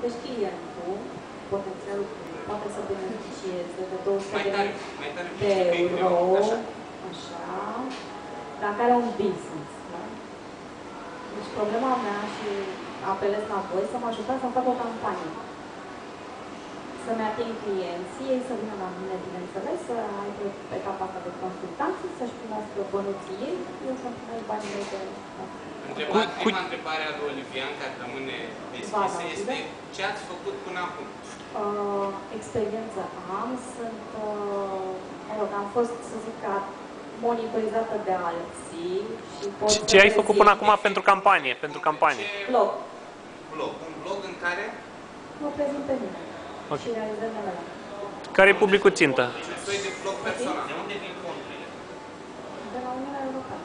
Deci clientul, potențialul poate să beneficieze de 200 de euro, așa, dacă are un business. Da? Deci problema mea și apelez la voi să mă ajutați să fac o campanie. Să-mi ating clienții, ei să vină la mine, bineînțeles, să aibă etapa asta de consultanță, să-și primească bănuții ei, eu să-mi primesc banii mei de... Prima întrebare a lui Olivian, care rămâne deschisă, este ce ați făcut până acum? Experiență am, am fost, să zic, monitorizată de alții și pot Ce ai făcut până acum pentru campanie? Blog. Un blog în care? Mă prezint pe mine și realizările mele. Care e publicul țintă? Deci un soi de blog personal. De unde vin fondurile? De la Uniunea Europeană.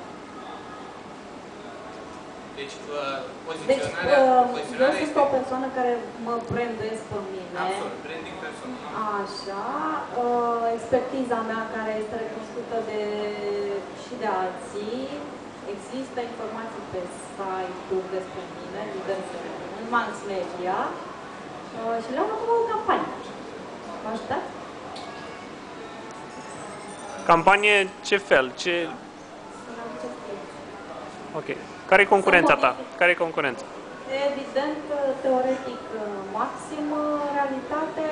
Deci, poziționarea... eu sunt o persoană care mă branduiesc pe mine. Absolut, branding personal. Așa. Expertiza mea care este recunoscută și de alții. Există informații pe site-uri despre mine, diverse, în mass media. Și le-am acum o campanie. Mă ajutați? Campanie ce fel? Ok. Care e concurența ta? Care e concurența? Evident, teoretic maxim, realitate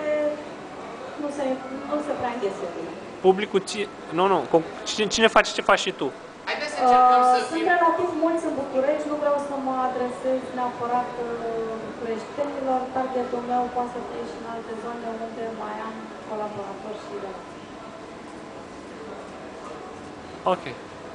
nu se prea înghese bine. Publicul Nu. Cine face ce faci și tu? Haideți să încercăm să Sunt relativ mulți în București, nu vreau să mă adresez neapărat creștinilor. Targetul meu poate să fie și în alte zone unde mai am colaboratori și relații. Ok.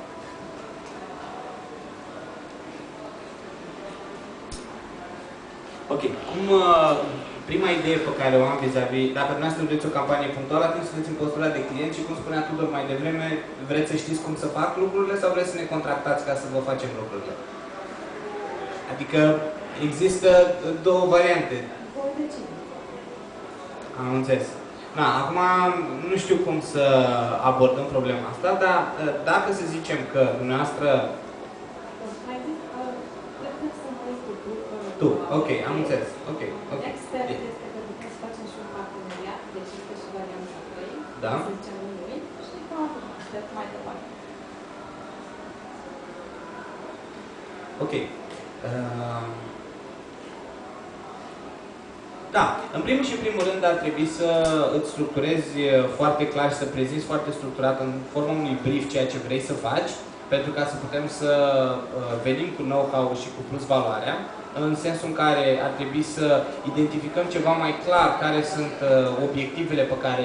Ok. Prima idee pe care o am vis-a-vis, dacă dumneavoastră vreți o campanie punctuală, atunci sunteți în postura de client și, cum spunea Tudor mai devreme, vreți să știți cum să fac lucrurile sau vreți să ne contractați ca să vă facem lucrurile? Adică există două variante. Am înțeles. Da, acum nu știu cum să abordăm problema asta, dar dacă să zicem că dumneavoastră... Tu, ok, am înțeles. Ok. Expert este că putem să facem și un parteneriat, deci este și varianta 2, da. Să zicem lui, și aștept mai departe. Ok. Da, în primul și în primul rând ar trebui să îți structurezi foarte clar și să prezinți foarte structurat în forma unui brief ceea ce vrei să faci, pentru ca să putem să venim cu know-how și cu plus valoarea, în sensul în care ar trebui să identificăm ceva mai clar care sunt obiectivele pe care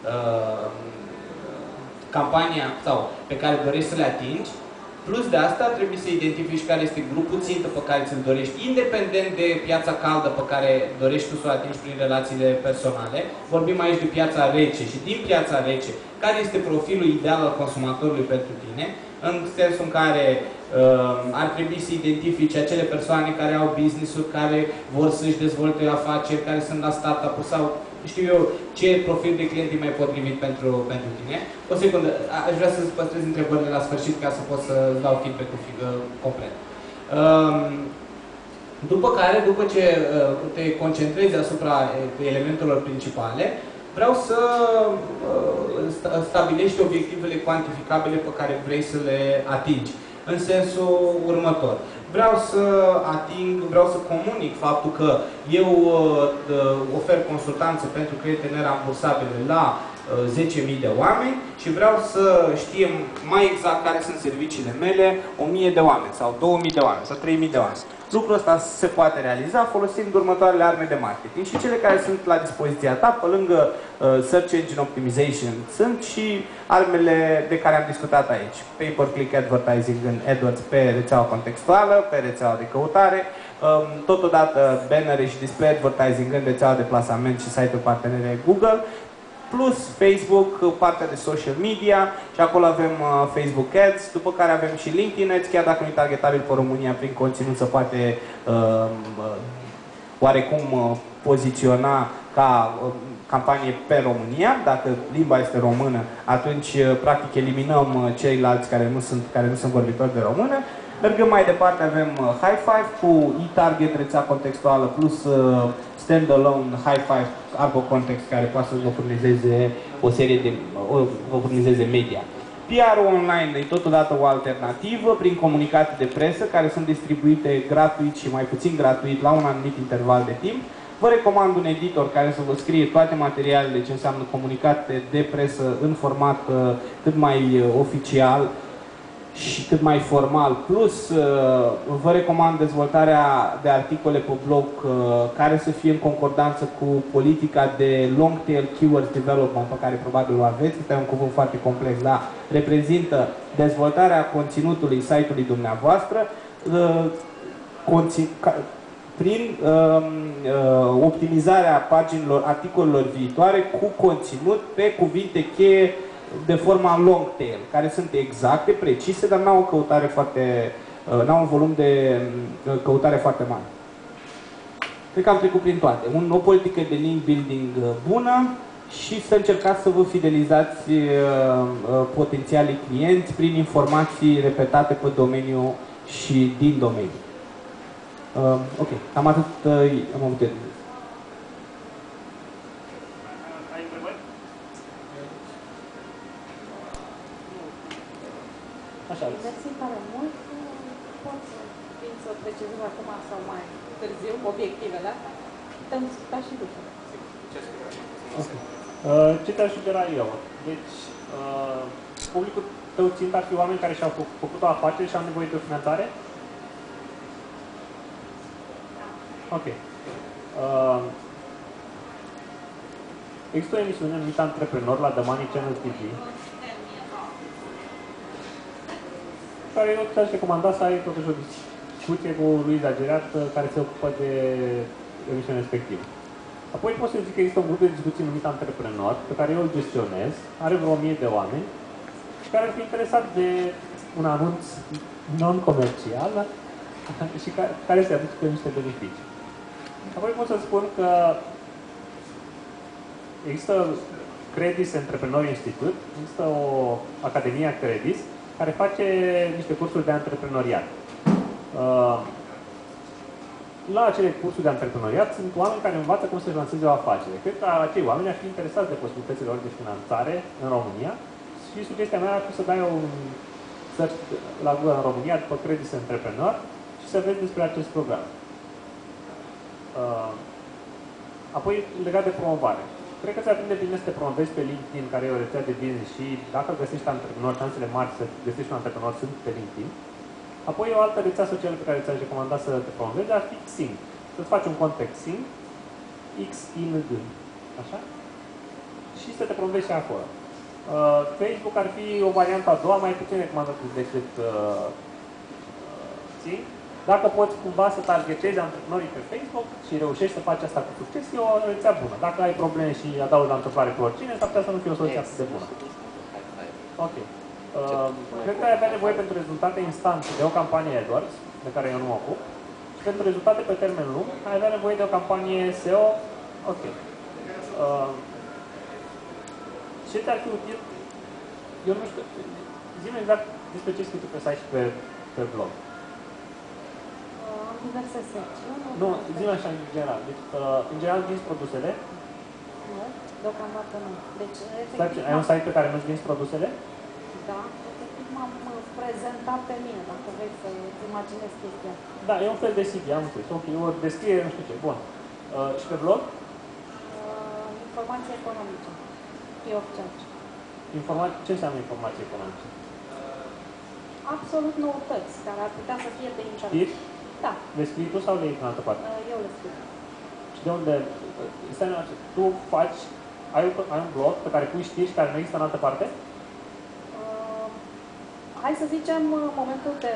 campania sau pe care dorești să le atingi. Plus de asta, trebuie să identifici care este grupul țintă pe care ți-l dorești, independent de piața caldă pe care dorești tu să o atingi prin relațiile personale. Vorbim aici de piața rece și din piața rece, care este profilul ideal al consumatorului pentru tine, în sensul în care ar trebui să identifici acele persoane care au business-uri, care vor să-și dezvolte afaceri, care sunt la startup-uri sau știu eu ce profil de client e mai potrivit pentru tine. O secundă, aș vrea să-ți păstrez întrebările la sfârșit ca să pot să-ți dau feedback-ul complet. După ce te concentrezi asupra elementelor principale, vreau să stabilești obiectivele cuantificabile pe care vrei să le atingi. În sensul următor. Vreau să comunic faptul că eu ofer consultanțe pentru credite nerambursabile la 10.000 de oameni și vreau să știm mai exact care sunt serviciile mele 1.000 de oameni sau 2.000 de oameni sau 3.000 de oameni. Lucrul ăsta se poate realiza folosind următoarele arme de marketing și cele care sunt la dispoziția ta, pe lângă Search Engine Optimization, sunt și armele de care am discutat aici. Pay-per-click advertising în AdWords pe rețeaua contextuală, pe rețeaua de căutare, totodată bannere și display advertising în rețeaua de plasament și site-uri partenere Google, plus Facebook, partea de social media și acolo avem Facebook Ads, după care avem și LinkedIn Ads, chiar dacă nu e targetabil pe România, prin conținut se poate oarecum poziționa ca campanie pe România. Dacă limba este română, atunci practic eliminăm ceilalți care nu sunt vorbitori de română. Mergând mai departe, avem High Five cu e-target, rețea contextuală, plus standalone High Five, Argo Context, care poate să vă furnizeze o serie de, vă furnizeze media. PR online e totodată o alternativă prin comunicate de presă care sunt distribuite gratuit și mai puțin gratuit la un anumit interval de timp. Vă recomand un editor care să vă scrie toate materialele ce înseamnă comunicate de presă în format cât mai oficial și cât mai formal. Plus, vă recomand dezvoltarea de articole pe blog care să fie în concordanță cu politica de long tail keyword development pe care probabil o aveți. Este un cuvânt foarte complex, dar reprezintă dezvoltarea conținutului site-ului dumneavoastră prin optimizarea paginilor, articolelor viitoare cu conținut pe cuvinte cheie de forma long tail, care sunt exacte, precise, dar n-au o căutare foarte, n-au un volum de căutare foarte mare. Cred că am trecut prin toate. O politică de link building bună și să încercați să vă fidelizați potențialii clienți prin informații repetate pe domeniu și din domeniu. Ok, cam atât am avut de zis. Așa. Mersi tare mult. Pot să vin să precizez acum sau mai târziu obiective, da? Putem discuta și după. Okay. Ce te-aș sugera eu? Deci, publicul tău țint ar fi oameni care și-au făcut o afacere și au nevoie de o finanțare? Ok. Există o emisiune numită Antreprenor la The Money Channel TV, care eu ți-aș recomanda să ai totuși o discuție cu Luiza Gereat, care se ocupă de emisiunea respectivă. Apoi pot să zic că există un grup de discuții numit Antreprenor, pe care eu îl gestionez, are vreo 1000 de oameni, care ar fi interesat de un anunț non-comercial și care se aduce pe niște beneficii. Apoi pot să spun că există Credis Entrepreneur Institute, există o Academia Credis, care face niște cursuri de antreprenoriat. La acele cursuri de antreprenoriat sunt oameni care învață cum să-și lanseze o afacere. Cred că acei oameni ar fi interesați de posibilitățile lor de finanțare în România și sugestia mea ar fi să dai un search la Google în România după Credis Entrepreneur și să vezi despre acest program. Apoi, legat de promovare. Cred că ți-ar prinde bine să te promovezi pe LinkedIn, care e o rețea de business și dacă găsești antreprenori, șansele mari să găsești un antreprenor sunt pe LinkedIn. Apoi o altă rețea socială pe care ți-aș recomanda să te promovezi ar fi Xing. Să-ți faci un contact Xing, X-I-N-G, așa? Și să te promovezi și acolo. Facebook ar fi o variantă a doua, mai puțin recomandată decât Xing. Dacă poți cumva să targetezi antreprenorii pe Facebook și reușești să faci asta cu succes, e o rețea bună. Dacă ai probleme și adaugi la întâmplare pe oricine, s-ar putea să nu fie o soluție atât de bună. Ok. Cred că ai avea nevoie pentru rezultate instante de o campanie AdWords, de care eu nu mă ocup, și pentru rezultate pe termen lung, ai avea nevoie de o campanie SEO. Ok. Ce te-ar fi util? Eu nu știu. Zi-mi exact despre ce scrii tu pe site și pe blog. Diverse secțiuni. Nu, zi-mi așa în general. Deci, în general vinzi produsele? Nu, deocamdată nu. Deci, efectiv, ai un site pe care nu-ți vinzi produsele? Da, efectiv m-am prezentat pe mine, dacă vrei să-ți imaginezi chestia. Da, e un fel de CV, am înțeles. Ok, o descriere, nu știu ce. Bun. Și pe blog? Informații economice. Free of charge. Ce înseamnă informații economice? Absolut noutăți, care ar putea să fie de interes. Știi? Da. Le scrii tu sau le iei în altă parte? Eu le scriu. Și de unde? Tu faci, ai un blog pe care pui știri care nu există în altă parte? Hai să zicem, în momentul de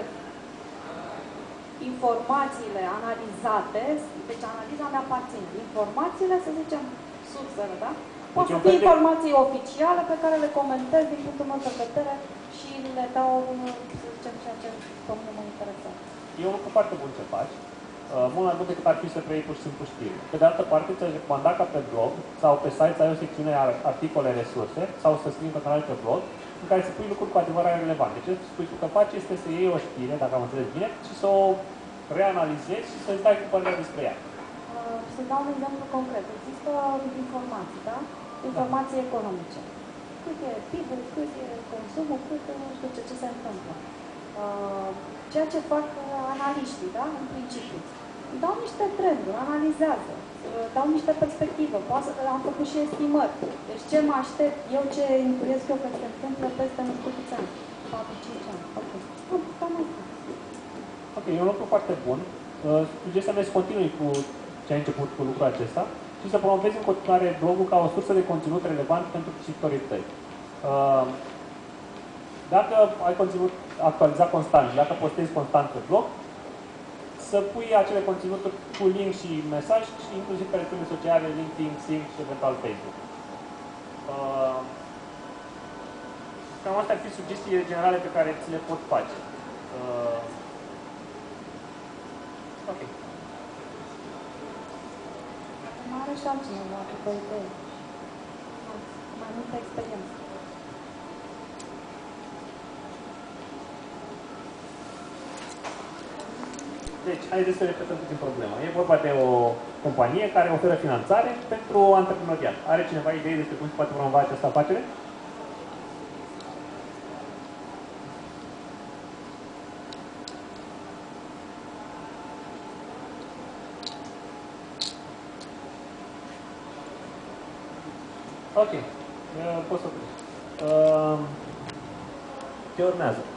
informațiile analizate, deci analiza mea aparține. Informațiile, să zicem, sursele, da? Pot să fie informații oficiale pe care le comentez din punctul meu de vedere și le dau, să zicem, ceea ce pe mine mă interesează. E un lucru foarte bun ce faci. mult mai mult decât ar fi să preiei pur și simplu știri. Pe de altă parte, ți-aș recomanda ca pe blog sau pe site să ai o secțiune articole, resurse sau să scrii pe canal pe blog în care să pui lucruri cu adevărat relevante. Ce spui tu că faci este să iei o știre, dacă am înțeles bine, și să o reanalizezi și să-ți dai cu părerea despre ea. Să dau un exemplu concret. Există informații, da? Informații economice. Cât e PIB-ul, cât e consumul, cât nu știu ce se întâmplă. Ceea ce fac analiștii, da? În principiu. Dau niște trenduri, analizează, dau niște perspective. Am făcut și estimări. Deci ce mă aștept eu, ce intuiesc eu că se întâmplă peste nu știu câți ani. 4-5 ani. Ok. Cam asta. Ok, e un lucru foarte bun. Sugestionez continui cu ce ai început cu lucrul acesta și să promovezi în continuare blogul ca o sursă de conținut relevant pentru cititorii tăi. Dacă ai conținut actualizat constant, dacă postezi constant pe blog, să pui acele conținuturi cu link și mesaj, și inclusiv pe rețele sociale, LinkedIn, Sync și eventual Facebook. Cam astea ar fi sugestii generale pe care ți le pot face. Ok. Mai are și altcineva după idee. Mai multă experiență. Deci, haideți să repetăm puțin problema. E vorba de o companie care oferă finanțare pentru antreprenoriat. Are cineva idei despre cum se poate promova această afacere? Ok. Poți să ce urmează?